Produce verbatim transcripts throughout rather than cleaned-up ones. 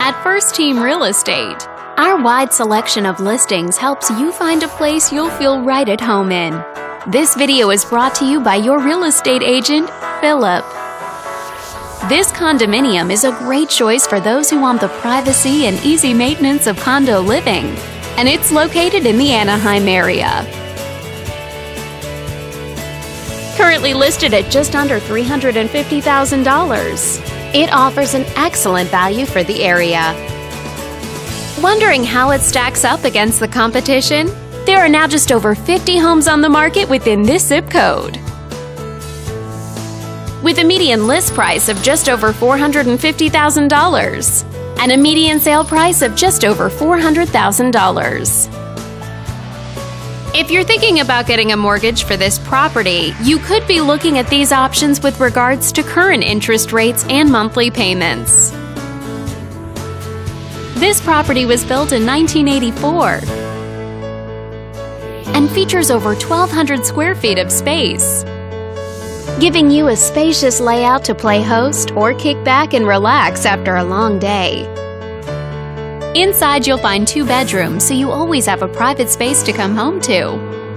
at First Team Real Estate. Our wide selection of listings helps you find a place you'll feel right at home in. This video is brought to you by your real estate agent, Philip. This condominium is a great choice for those who want the privacy and easy maintenance of condo living, and it's located in the Anaheim area. Currently listed at just under three hundred fifty thousand dollars. It offers an excellent value for the area. Wondering how it stacks up against the competition? There are now just over fifty homes on the market within this zip code. With a median list price of just over four hundred fifty thousand dollars and a median sale price of just over four hundred thousand dollars. If you're thinking about getting a mortgage for this property, you could be looking at these options with regards to current interest rates and monthly payments. This property was built in nineteen eighty-four and features over twelve hundred square feet of space, giving you a spacious layout to play host or kick back and relax after a long day. Inside, you'll find two bedrooms, so you always have a private space to come home to,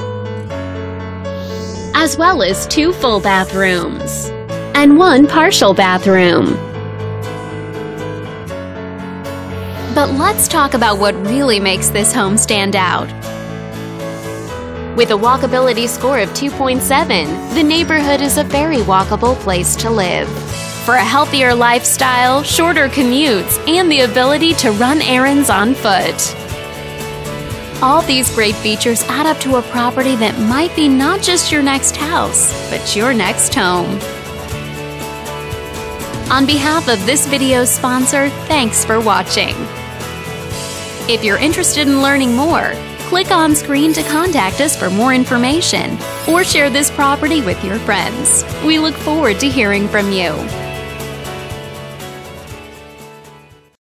as well as two full bathrooms and one partial bathroom. But let's talk about what really makes this home stand out. With a walkability score of two point seven, the neighborhood is a very walkable place to live. For a healthier lifestyle, shorter commutes, and the ability to run errands on foot. All these great features add up to a property that might be not just your next house, but your next home. On behalf of this video's sponsor, thanks for watching. If you're interested in learning more, click on screen to contact us for more information or share this property with your friends. We look forward to hearing from you.